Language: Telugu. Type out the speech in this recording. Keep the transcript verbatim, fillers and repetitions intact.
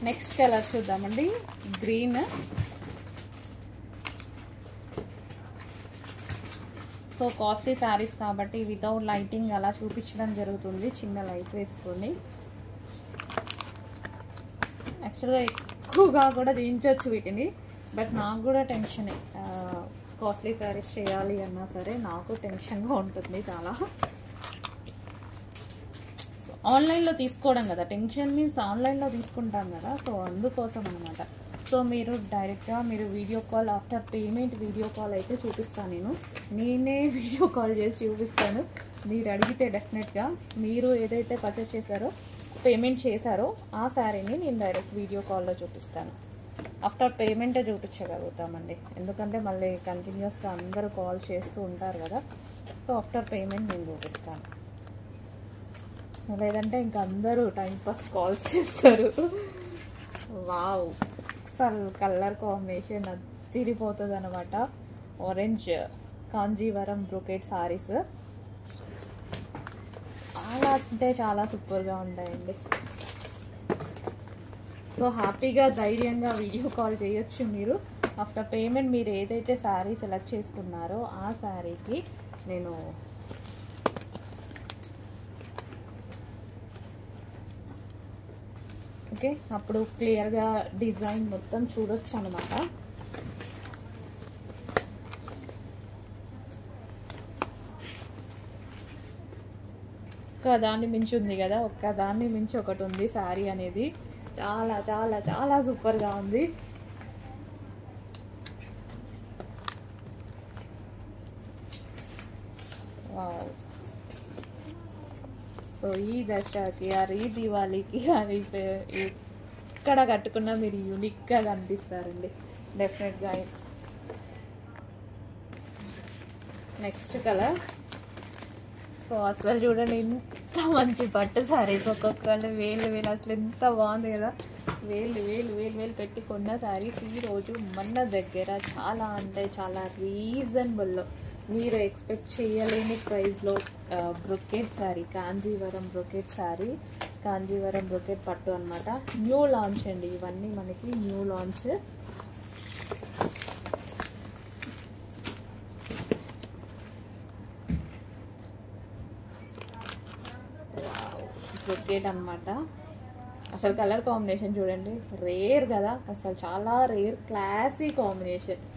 నెక్స్ట్ కలర్ చూద్దామండి, గ్రీన్. సో కాస్ట్లీ శారీస్ కాబట్టి వితౌట్ లైటింగ్ అలా చూపించడం జరుగుతుంది, చిన్న లైట్ వేసుకొని. యాక్చువల్గా ఎక్కువగా కూడా దించవచ్చు వీటిని, బట్ నాకు కూడా టెన్షనే. కాస్ట్లీ శారీస్ చేయాలి అన్నా సరే నాకు టెన్షన్గా ఉంటుంది చాలా. ఆన్లైన్లో తీసుకోవడం కదా, టెన్షన్ మీన్స్ ఆన్లైన్లో తీసుకుంటాం కదా, సో అందుకోసం అనమాట. సో మీరు డైరెక్ట్గా మీరు video call, after payment video call అయితే చూపిస్తాను నేను. నేనే వీడియో కాల్ చేసి చూపిస్తాను. మీరు అడిగితే డెఫినెట్గా మీరు ఏదైతే పర్చేస్ చేశారో, పేమెంట్ చేశారో ఆ శారీని నేను డైరెక్ట్ వీడియో కాల్లో చూపిస్తాను. ఆఫ్టర్ పేమెంటే చూపించగలుగుతామండి, ఎందుకంటే మళ్ళీ కంటిన్యూస్గా అందరూ కాల్ చేస్తూ ఉంటారు కదా. సో ఆఫ్టర్ పేమెంట్ నేను చూపిస్తాను, లేదంటే ఇంకా అందరూ టైంపాస్ కాల్స్ చేస్తారు. వావ్, అసలు కలర్ కాంబినేషన్ తిరిగిపోతుంది అనమాట. ఆరెంజ్ కాంజీవరం బ్రొకెట్ సారీస్ చాలా అంటే చాలా సూపర్గా ఉంటాయండి. సో హ్యాపీగా ధైర్యంగా వీడియో కాల్ చేయొచ్చు మీరు. ఆఫ్టర్ పేమెంట్ మీరు ఏదైతే శారీ సెలెక్ట్ చేసుకున్నారో ఆ శారీకి నేను ఓకే అప్పుడు క్లియర్గా డిజైన్ మొత్తం చూడొచ్చు అనమాట. ఒక్క దాన్ని మించి ఉంది కదా, ఒక్క దాన్ని మించి ఒకటి ఉంది శారీ అనేది. చాలా చాలా చాలా సూపర్గా ఉంది. వావ్. సో ఈ దసరాకి ఆర్ ఈ దివాళీకి అది ఎక్కడ కట్టుకున్నా మీరు యూనిక్గా కనిపిస్తారండి డెఫినెట్గా. Next colour. సో అసలు చూడండి ఎంత మంచి పట్టు శారీస్, ఒక్కొక్కళ్ళు వేలు వేలు, అసలు ఎంత బాగుంది కదా. వేలు వేలు వేలు వేలు పెట్టి కొన్న శారీస్ ఈరోజు మన దగ్గర చాలా అంటే చాలా రీజనబుల్లో, మీరు ఎక్స్పెక్ట్ చేయలేని ప్రైస్లో brocade sari, Kanjeevaram brocade sari, Kanjeevaram brocade పట్టు అనమాట. న్యూ లాంచ్ అండి ఇవన్నీ, మనకి న్యూ లాంచ్. బ్రొకెట్ అనమాట. అసలు కలర్ కాంబినేషన్ చూడండి, రేర్ కదా, అసలు చాలా రేర్, క్లాసీ కాంబినేషన్.